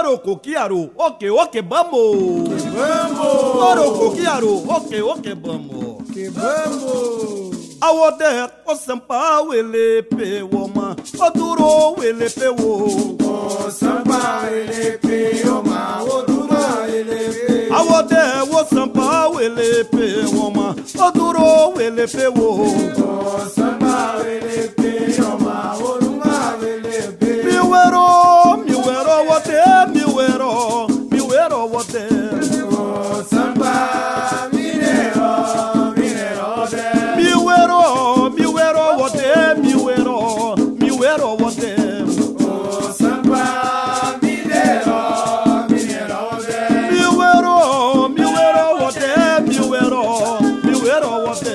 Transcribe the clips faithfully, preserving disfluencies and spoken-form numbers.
Orocoquiaru, ok, ok, vamos! Que vamos! Orocoquiaru, ok, ok, vamos! Que vamos! Awode o sampa ele pe woma o duro ele pe wo o sampa ele pe woma o duro ele pe awode o sampa ele pe woma o duro ele pe wo o sampa ele pe woma o duro ele pe mi wero mi wero wote mi wero mi wero wote o sampa minero minero de Mi wero wote, mi wero, mi wero wote. O samba minero, minero de. Mi wero, mi wero wote, mi wero, mi wero wote.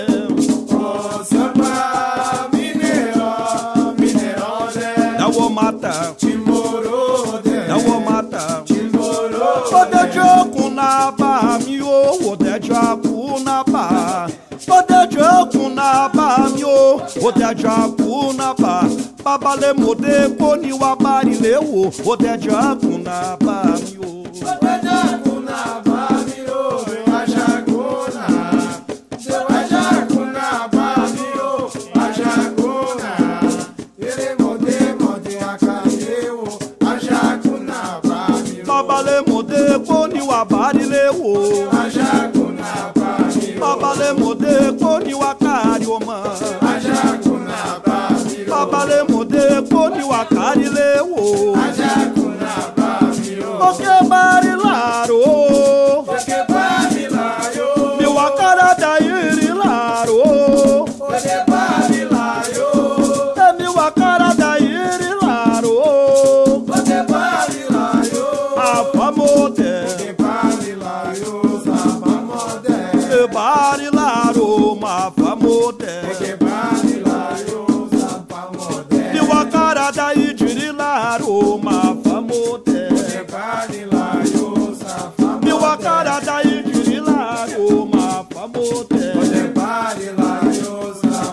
O samba minero, minero de. Da wo mata, Timoro de. da wo mata. Timoro de. Ode joku na ba mi o, ode joku na ba. Ode joku na ba mi o, ode joku na ba. Babale mode koni wa bari lewo, ode joku na ba mi o. Ode joku na ba mi o, ajagona. Seu ajagu na ba mi o, ajagona. Ele mode mode akaleu, ajagu na ba mi o. Babale mode koni wa bari lewo. Ajagu na ba mi o. Babale mode koni wa kari oma. Ajagu na ba mi o. Babale mode koni wa kari lewo. Ajagu na ba mi o. Oke bari laro. Oke bari laro. Mi wa kara da iri laro. Oke bari laro. E mi wa kara da iri laro. Oke bari laro. Afamode. Oke bari laro. Zapamode. E bari laro ma famode. Oke bari laro. Zapamode. Mi wa kara da iri laro ma famode. Oke bari laro. Zapamode. Mi wa kara da iri laro ma famode. Oke bari laro.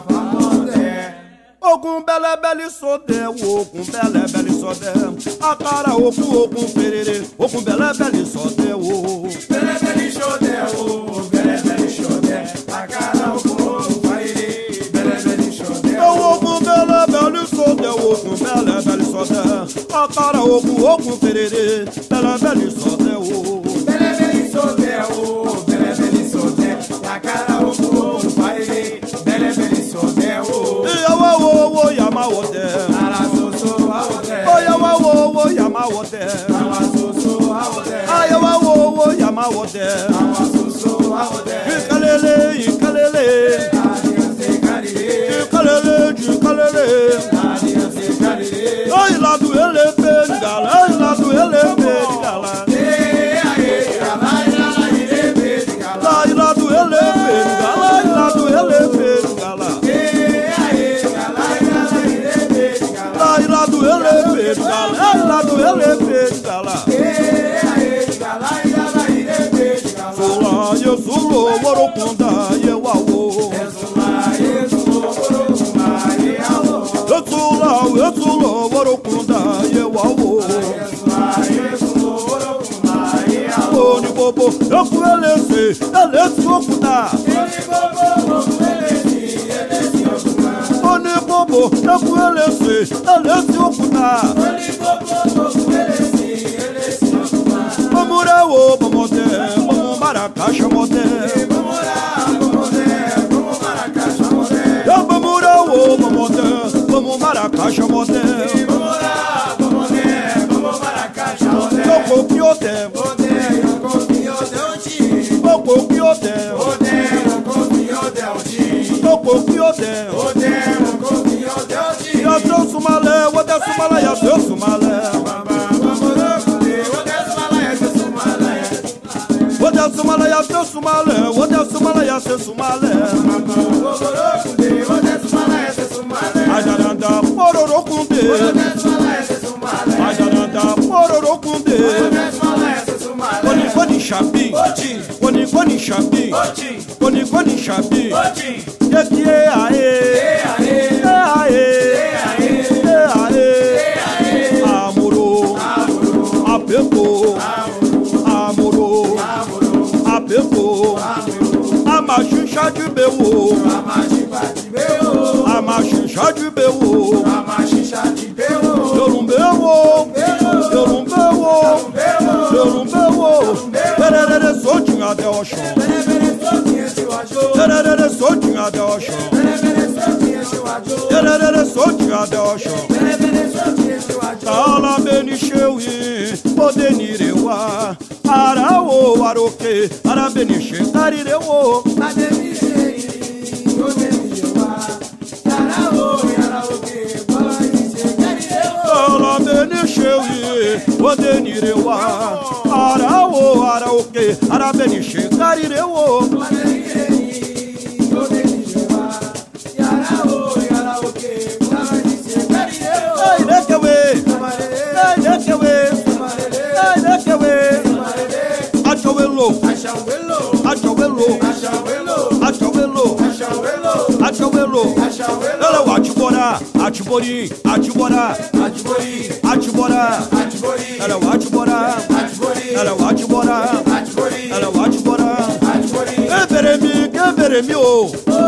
Zapamode. Ogun bele bele sode, ogun bele bele sode. Akara ogun ogun ferere, ogun bele bele sode o. Bele bele shode o, bele bele shode. Akara ogun faire, bele bele shode o. Ogun bele bele sode, ogun bele bele sode. Akara ogun ogun ferere, bele bele sode o. Bele bele shode o, bele bele shode. Akara ogun faire, bele bele shode o. Iyawo wo wo yama wote. Ara soso awote. Oyawo wo wo yama wote. Ara soso awote. Ayawo wo wo yama wote. Ara soso awote. Ikalele ikalele. Adiante karire. Ikalele ikalele. Adiante karire. Ai lá do ele pegala, ai lá do ele pegala. E aí, ala ala ire bedigala. Ai lá do ele pegala, ai lá do ele pegala. E aí, ala ala ire bedigala. Ai lá do ele pegala, ai lá do ele pegala. E aí, ala ala ire bedigala. Sola eu sou morocunda eu awo. Esula, esula, orokuma, e alô. Eu sou lá, eu sou morocunda eu awo. Esula, esula, orokuma, e alô. Oni bobo, eu fui ele se, ele se ocultar. Ele bobo, ele se, ele se okuma. Oni bobo, eu fui ele se, ele se ocultar. Ele bobo, ele se, ele se okuma. Vamos o vamos ter, vamos maracaxa moder. Vamos lá, vamos ver, vamos Maracajá, vamos ver. Eu vamos o vamos ter, vamos maracaxa moder. Vamos lá, vamos ver, vamos Maracajá, vamos ver. Eu copiote, Odeio, confio, deu ti. eu copiote, Odeio, confio, deu ti. eu copiote. Odeio, confio, deu ti. Ya seu sumalé, o de sumala ya seu sumalé. O de sumala ya seu sumalé, o de sumala ya seu sumalé. Ajaranda pororokunde, ajaranda pororokunde. Koni koni shabi, koni koni shabi, koni koni shabi. Yeki e ae, e ae, e ae. Amoro, apertou, amorou, apertou, a machincha de beô, a machincha de beô, eu não beô, eu não beô, eu não beô, pererere soltinho até o chão, pererere soltinho até o chão, pererere soltinho até o chão. Tala benicheui, podenirewa, arao aroque, arabeniche carirewo. Tala benicheui, podenirewa, arao aroque, arabeniche carirewo. Achawelo, achawelo, achawelo, achawelo, ela watibora, atibori, atibora, atibora, ela watibora, ela watibora, ela watibora, eberemi, eberemi o,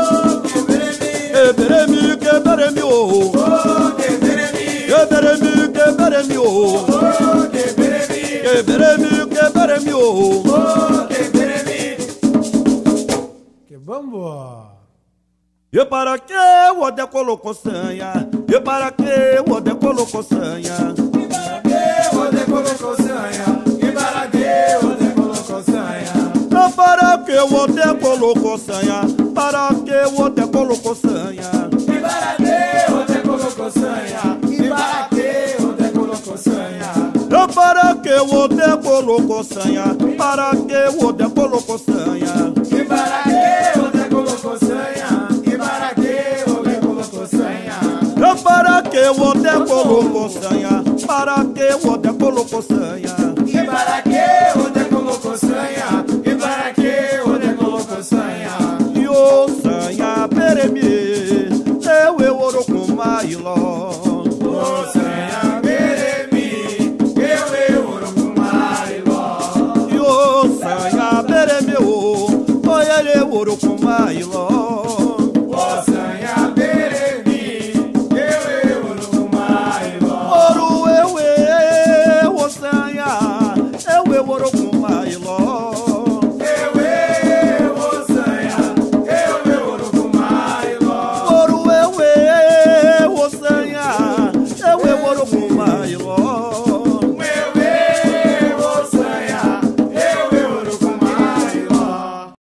eberemi, eberemi o, eberemi, eberemi o. Queberemi, queberemi, oh, queberemi. Que bambo. E para que o de colocou sanha? E para que o de colocou sanha? E para que o de colocou sanha? E para que o de colocou sanha? E para que o de colocou sanha? Para que o de colocou sanha? E para que o de colocou sanha? E para que o de colocou sanha? Para que o de colocou sanha? Para que o de colocou sanha? E para que o de colocou sanha? E para que o de colocou sanha? Para que o de colocou sanha? Para que o de colocou sanha? E para que o de colocou sanha? E para que o de colocou sanha? E o sanha peremi.